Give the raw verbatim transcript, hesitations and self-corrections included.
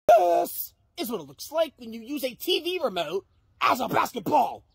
This is what it looks like when you use a T V remote as a basketball.